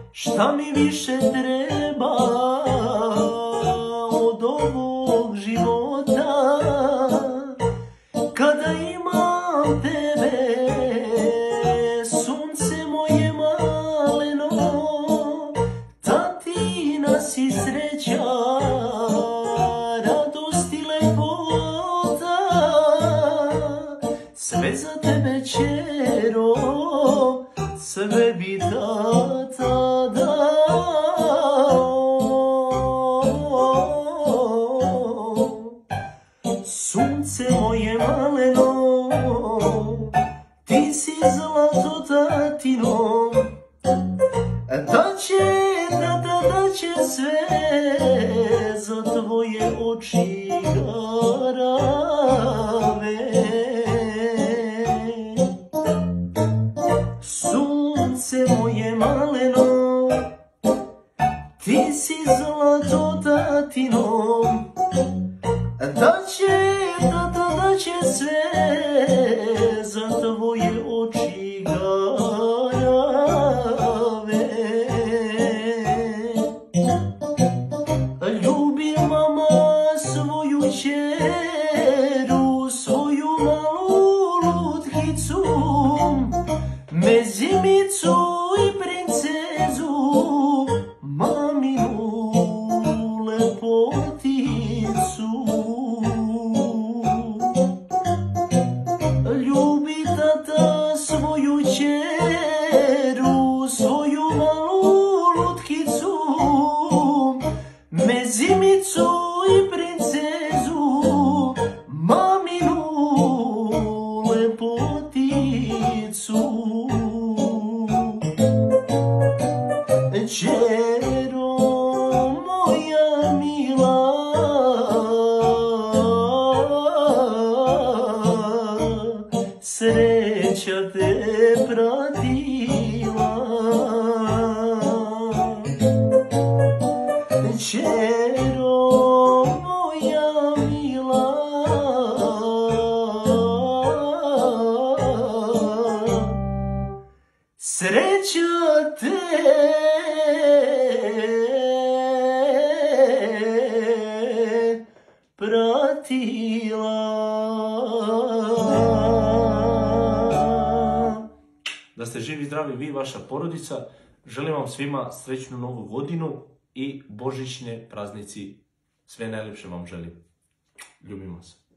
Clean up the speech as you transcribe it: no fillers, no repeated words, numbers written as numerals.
Šta mi više treba od ovog života, kada imam tebe, sunce moje maleno, tatina si sreća, radost i lepota, sve za tebe čero, sve bi tata dao. Sunce moje maleno, ti si zlato tatino, da će sve za tvoje oči garave. Sunce moje maleno, ti si zlato tatino, da će sve za tvoje oči garave. Ljubim mama svoju čeru, svoju malu lutkicu, mezimicu i princezu, maminu lepoticu. Ljubi tata svoju čeru, svoju malu lutkicu, mezimicu i princezu, maminu lepoticu. Čero moja mila, sreća te pratila. Čero moja mila, sreća te pratila. Da ste živi i zdravi vi i vaša porodica. Želim vam svima srećnu novu godinu i božićne praznici. Sve najljepše vam želim. Ljubimo se.